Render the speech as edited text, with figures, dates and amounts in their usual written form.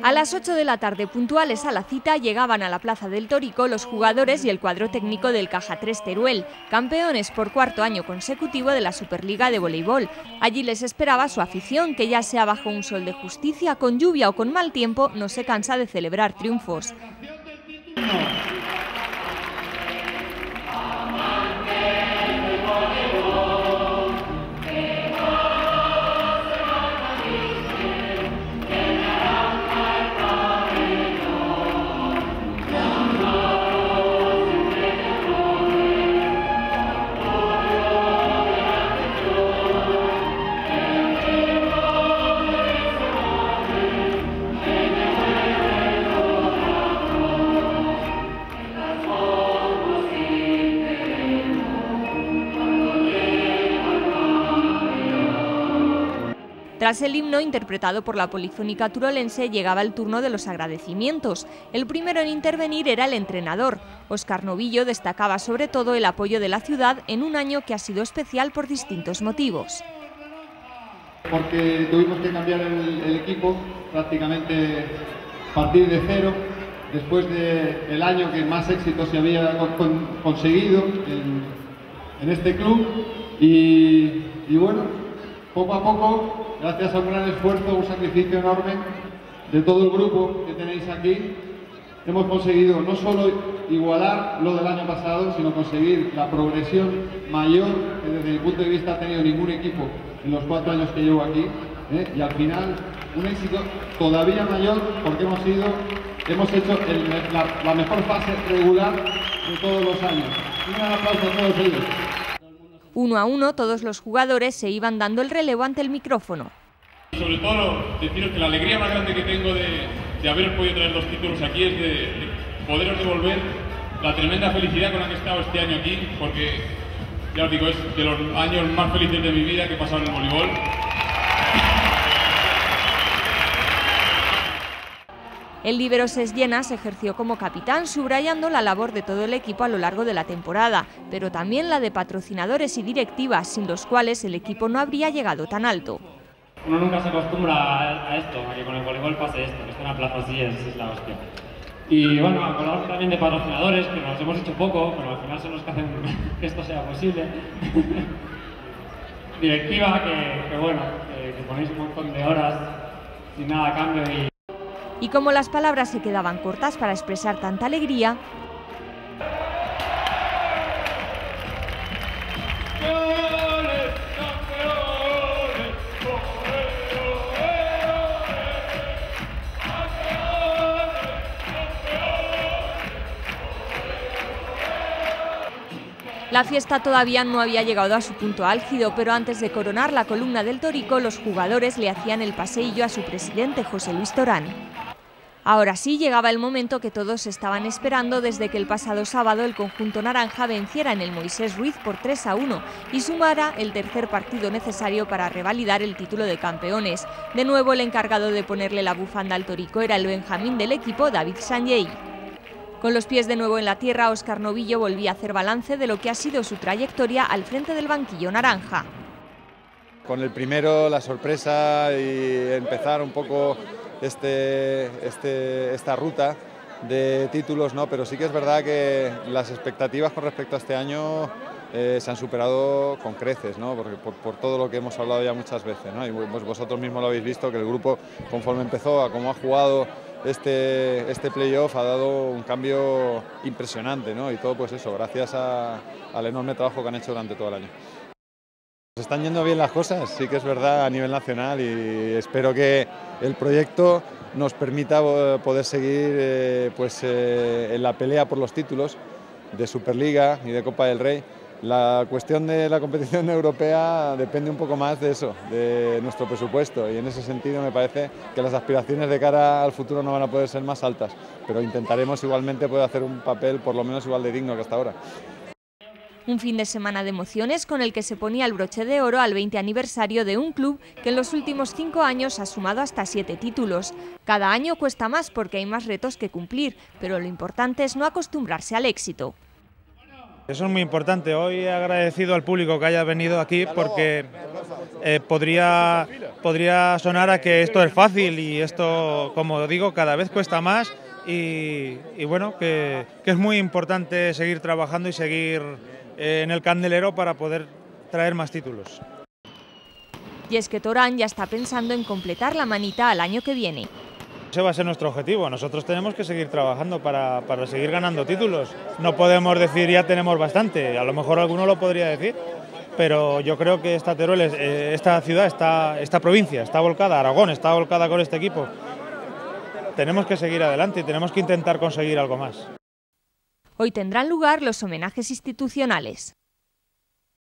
A las 8 de la tarde, puntuales a la cita, llegaban a la Plaza del Torico los jugadores y el cuadro técnico del Caja 3 Teruel, campeones por cuarto año consecutivo de la Superliga de Voleibol. Allí les esperaba su afición, que ya sea bajo un sol de justicia, con lluvia o con mal tiempo, no se cansa de celebrar triunfos. Tras el himno interpretado por la Polifónica Turolense llegaba el turno de los agradecimientos. El primero en intervenir era el entrenador. Óscar Novillo destacaba sobre todo el apoyo de la ciudad en un año que ha sido especial por distintos motivos. Porque tuvimos que cambiar el equipo, prácticamente partir de cero, después del año que más éxito se había conseguido en este club y bueno, poco a poco, gracias a un gran esfuerzo, un sacrificio enorme de todo el grupo que tenéis aquí, hemos conseguido no solo igualar lo del año pasado, sino conseguir la progresión mayor que desde mi punto de vista ha tenido ningún equipo en los 4 años que llevo aquí, y al final un éxito todavía mayor porque hemos hecho la mejor fase regular de todos los años. Un gran aplauso a todos ellos. Uno a uno, todos los jugadores se iban dando el relevo ante el micrófono. Sobre todo, deciros que la alegría más grande que tengo de haber podido traer los títulos aquí es de poderos devolver la tremenda felicidad con la que he estado este año aquí, porque, ya os digo, es de los años más felices de mi vida que he pasado en el voleibol. El líbero Ses Llenas ejerció como capitán, subrayando la labor de todo el equipo a lo largo de la temporada, pero también la de patrocinadores y directivas, sin los cuales el equipo no habría llegado tan alto. Uno nunca se acostumbra a esto, a que con el voleibol pase esto, que esté en una plaza así es la hostia. Y bueno, hablamos también de patrocinadores, que nos hemos hecho poco, pero al final son los que hacen que esto sea posible. Directiva, que ponéis un montón de horas sin nada a cambio Y como las palabras se quedaban cortas para expresar tanta alegría, la fiesta todavía no había llegado a su punto álgido, pero antes de coronar la columna del Torico, los jugadores le hacían el paseillo a su presidente, José Luis Torán. Ahora sí llegaba el momento que todos estaban esperando desde que el pasado sábado el conjunto naranja venciera en el Moisés Ruiz por 3-1 y sumara el tercer partido necesario para revalidar el título de campeones. De nuevo el encargado de ponerle la bufanda al Torico era el benjamín del equipo, David Sanjay. Con los pies de nuevo en la tierra, Óscar Novillo volvía a hacer balance de lo que ha sido su trayectoria al frente del banquillo naranja. Con el primero, la sorpresa y empezar un poco esta ruta de títulos, ¿no? Pero sí que es verdad que las expectativas con respecto a este año se han superado con creces, ¿no? Porque por todo lo que hemos hablado ya muchas veces, ¿no? Y pues vosotros mismos lo habéis visto, que el grupo, conforme empezó, a cómo ha jugado este playoff, ha dado un cambio impresionante, ¿no? Y todo pues eso, gracias al enorme trabajo que han hecho durante todo el año. Se están yendo bien las cosas, sí que es verdad, a nivel nacional, y espero que el proyecto nos permita poder seguir en la pelea por los títulos de Superliga y de Copa del Rey. La cuestión de la competición europea depende un poco más de eso, de nuestro presupuesto, y en ese sentido me parece que las aspiraciones de cara al futuro no van a poder ser más altas, pero intentaremos igualmente poder hacer un papel por lo menos igual de digno que hasta ahora. Un fin de semana de emociones con el que se ponía el broche de oro al 20 aniversario de un club que en los últimos 5 años ha sumado hasta 7 títulos. Cada año cuesta más porque hay más retos que cumplir, pero lo importante es no acostumbrarse al éxito. Eso es muy importante. Hoy he agradecido al público que haya venido aquí porque podría sonar a que esto es fácil y esto, como digo, cada vez cuesta más y bueno, que es muy importante seguir trabajando y seguir en el candelero para poder traer más títulos. Y es que Torán ya está pensando en completar la manita al año que viene. Ese va a ser nuestro objetivo. Nosotros tenemos que seguir trabajando para seguir ganando títulos. No podemos decir ya tenemos bastante, a lo mejor alguno lo podría decir, pero yo creo que Teruel, esta ciudad, esta provincia está volcada, Aragón está volcada con este equipo. Tenemos que seguir adelante y tenemos que intentar conseguir algo más. Hoy tendrán lugar los homenajes institucionales.